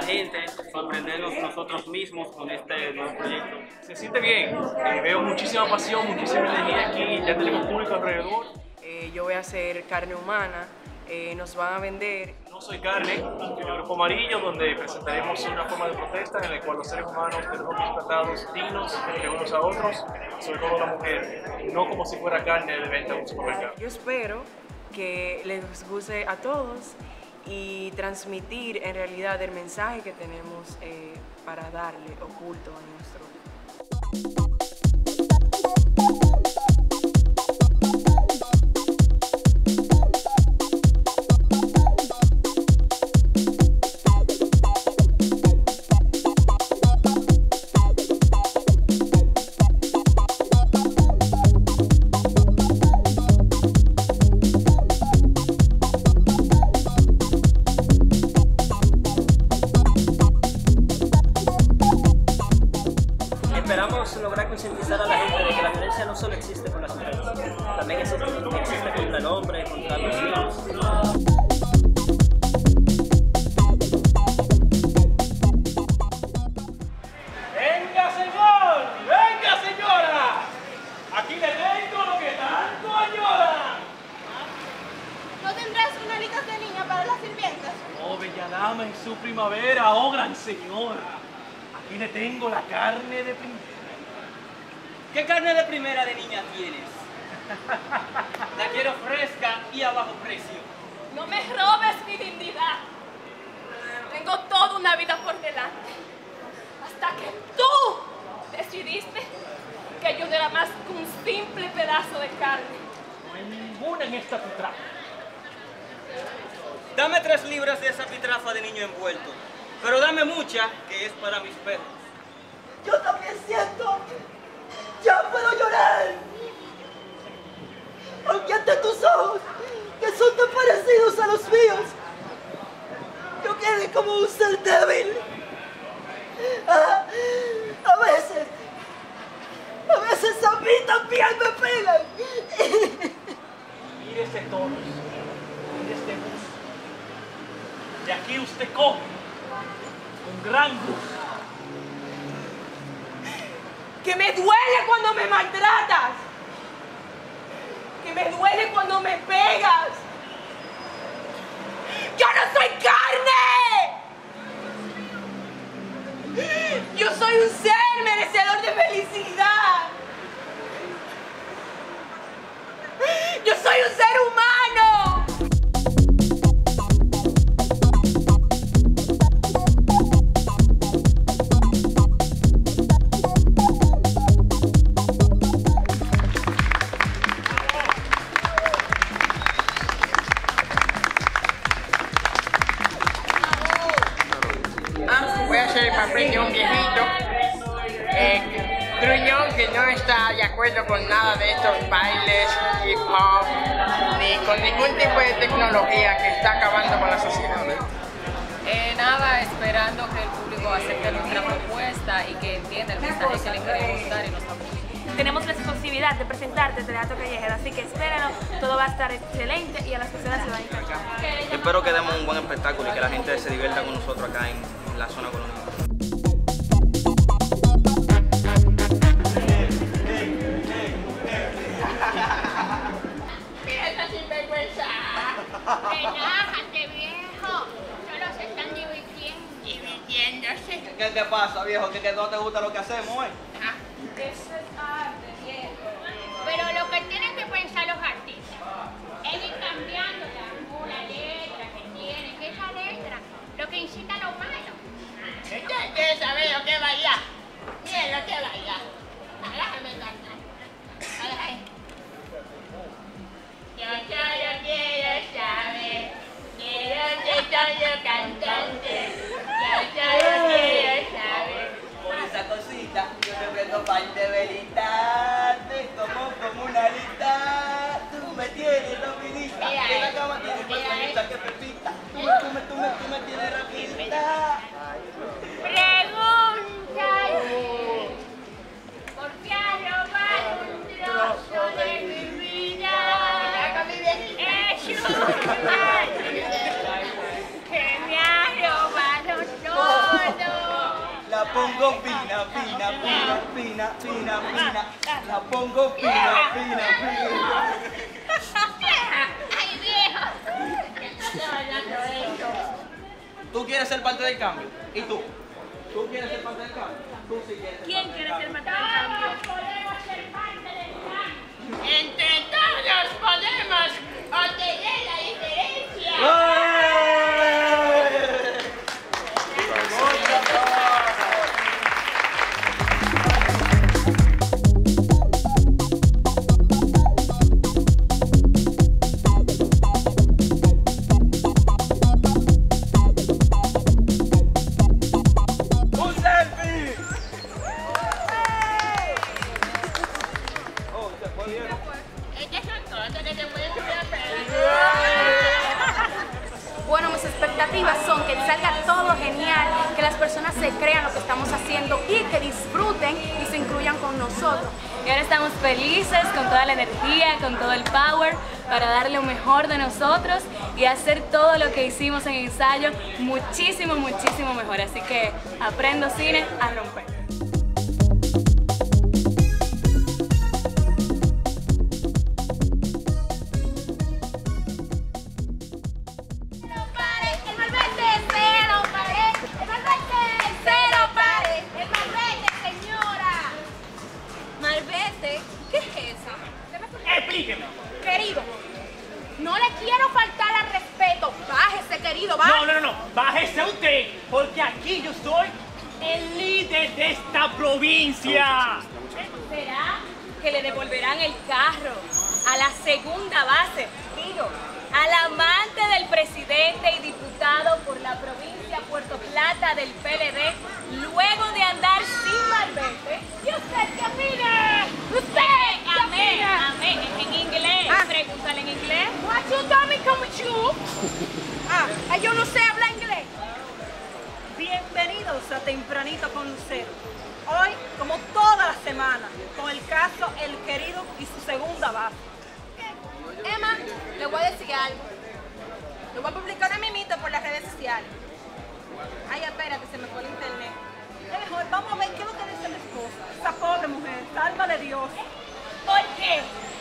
la gente, sorprendernos nosotros mismos con este nuevo proyecto. Se siente bien, veo muchísima pasión, muchísima energía aquí, ya tenemos público alrededor. Yo voy a hacer carne humana, nos van a vender. No soy carne, soy el Grupo Amarillo, donde presentaremos una forma de protesta en la cual los seres humanos tenemos que ser tratados dignos entre unos a otros, sobre todo la mujer, no como si fuera carne de venta en un supermercado. Yo espero que les guste a todos y transmitir en realidad el mensaje que tenemos para darle oculto a nuestro. Esperamos lograr concientizar a la gente de que la violencia no solo existe con las mujeres, también existe contra el hombre, contra los niños. ¡Venga, señor! ¡Venga, señora! Aquí le tengo lo que tanto añora. ¿No tendrás una lista de niña para las sirvientas? Oh, bella dama en su primavera, oh gran señora. Aquí le tengo la carne de primera. ¿Qué carne de primera de niña tienes? La quiero fresca y a bajo precio. No me robes mi dignidad. Tengo toda una vida por delante. Hasta que tú decidiste que yo no era más que un simple pedazo de carne. No hay ninguna en esta pitrafa. Dame 3 libras de esa pitrafa de niño envuelto, pero dame mucha que es para mis perros. Yo también siento, ya puedo llorar. Aunque ante tus ojos, que son tan parecidos a los míos, yo quedé como un ser débil. A veces a mí también me pegan. Mire este tono, mire este gusto. De aquí usted coge con gran gusto. Que me duele cuando me maltratas, que me duele cuando me pegas. ¡Yo no soy carne! Yo soy un ser merecedor de felicidad. Yo soy un ser humano. Voy a hacer el papel de un viejito gruñón que no está de acuerdo con nada de estos bailes, hip hop, ni con ningún tipo de tecnología que está acabando con la sociedad. Nada, esperando que el público acepte nuestra propuesta y que entienda el mensaje que le queremos dar en nuestra música. Tenemos la exclusividad de presentarte Teatro Callejero, así que espéranos, todo va a estar excelente y a las personas se va a encantar. Espero que demos un buen espectáculo y que la gente se divierta con nosotros acá en la zona colonial. ¡Mira esa sinvergüenza! ¡Relájate, viejo! Solo se están divirtiéndose. ¿Qué te pasa, viejo? ¿Que no te gusta lo que hacemos, Eso es arte, viejo. Pero lo que tienen que pensar los artistas es ir cambiando la letra que tienen, que esa letra lo que incita a lo malo. Usted quiere saber lo que bailar. Miren lo que bailar. Déjame cantar. Yo solo quiero saber de dónde son los cantantes. Yo solo quiero saber. Por esa cosita, yo te prendo pan de velita, te como una alita, tú me tienes rapidita, Mira, en la cama tienes más mira, bonita que Pepita, tú me tienes rapidita. Pregúntale, ¿por qué has robado un trozo de mi vida? pongo fina, fina, fina, fina, fina, fina. La pongo fina, fina, fina. Ay, viejo. ¿Qué estás bailando esto? Tú quieres ser parte del cambio. ¿Y tú? ¿Tú quieres ser parte del cambio? Tú sí quieres. ¿Quién quiere ser parte del cambio? Todos podemos ser parte del cambio. Entre todos podemos obtener la diferencia. ¡Un selfie! Oh, se fue bien. Estas son cosas que te pueden hacer. Bueno, mis expectativas son que salga todo genial, que las personas se crean lo que estamos haciendo y que disfruten y se incluyan con nosotros. Y ahora estamos felices con toda la energía, con todo el power para darle lo mejor de nosotros y hacer todo lo que hicimos en ensayo muchísimo, muchísimo mejor. Así que aprendo cine a romper. El malvete, cero pared. El malvete, cero pared. El malvete, señora. Malvete, ¿qué es eso? Explíqueme. Querido, no le quiero faltar al respeto. Bájese, querido, bájese. No. Bájese usted, porque aquí yo soy el líder de esta provincia. ¿Será que le devolverán el carro a la segunda base? Digo, al amante del presidente y diputado por la provincia Puerto Plata del PLD, luego de andar sin malvete? ¿Y usted qué opina? ¿Usted? Amén. En inglés. Pregúntale en inglés. What you dummy come you? Yo no sé hablar inglés. Bienvenidos a Tempranito con Lucero. Hoy, como toda la semana, con el caso El Querido y su segunda base. Emma, le voy a decir algo. Lo voy a publicar ahora mismo por las redes sociales. Ay, espérate, se me fue el internet. Mejor, vamos a ver qué es lo que dice la esposa. Esa pobre mujer, salva de Dios. ¿Por qué?